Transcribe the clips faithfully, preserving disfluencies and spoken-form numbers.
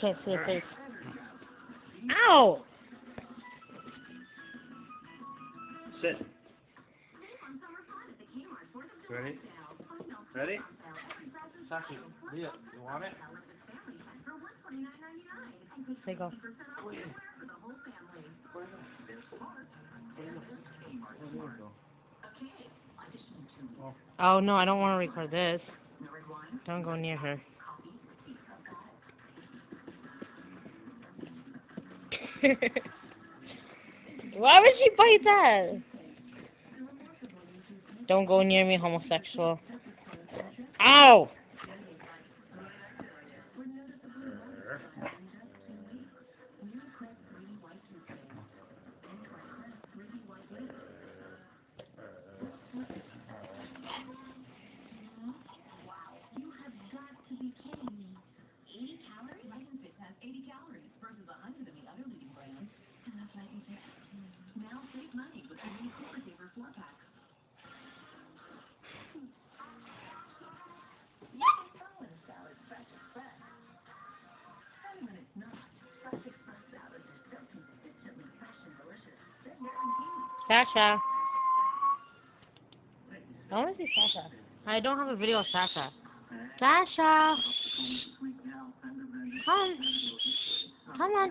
can't see your face. Ow! Sit. Ready? Ready? Sashi, Leah, you want it? There you go. Oh no, I don't want to record this. Don't go near her. Why would she bite that? Don't go near me, homosexual. Ow! Sasha. I want to see Sasha. I don't have a video of Sasha. Sasha. Come. Come on.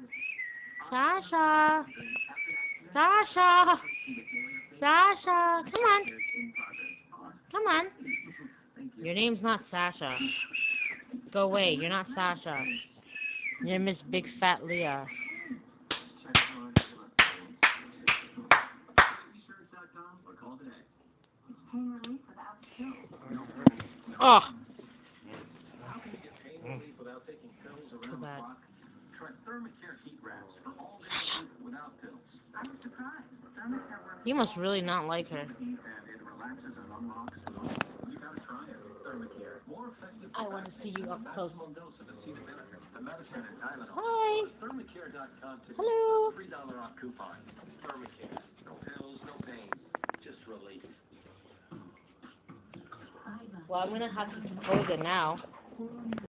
Sasha. Sasha. Sasha. Come on. Come on. Your name's not Sasha. Go away. You're not Sasha. You're Miss Big Fat Leah. Oh. Too bad. You must really not like her. I want to see you up close. Hi. Hello. Well, I'm going to have to close it now.